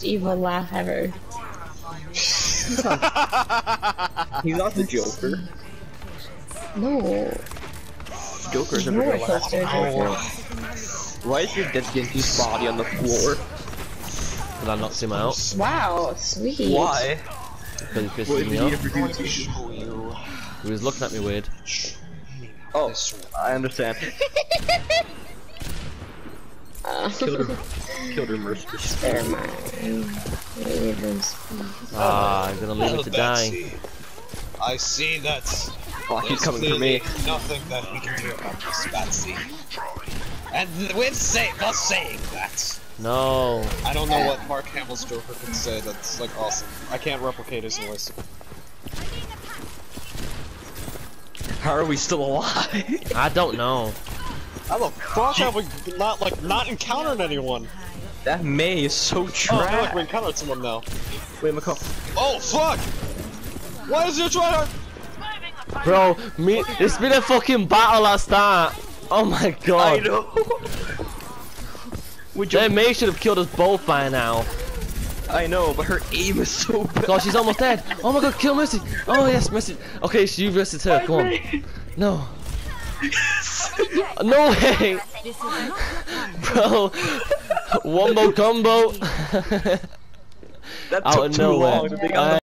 evil laugh ever. He's not the Joker. No. Joker's a real laugh. Why is your dead Genji's body on the floor? Did I knock him out? Wow, sweet. Why? Because he pissed me off. He was looking at me weird. Oh, I understand. Killed her mercilessly. Never mind. I'm gonna leave it to die. I see that. Oh, he's coming for me. Nothing that we can do about this, Batsy. And with saying that. No. I don't know what Mark Hamill's Joker could say that's like awesome. I can't replicate his voice. How are we still alive? I don't know. How the fuck have we not encountered anyone? That May is so Oh, I trash. feel like we encountered someone now. Wait, Macall. Oh fuck! Why is your tryhard? Bro, it's been a fucking battle at start. Oh my god. I know. They may should have killed us both by now. I know, but her aim is so bad. God, she's almost dead. Oh my god, kill Missy. Oh yes, Missy. Okay, so you versus her. Come on. No. No way. Bro. Wombo combo. That Out took of too long nowhere. to think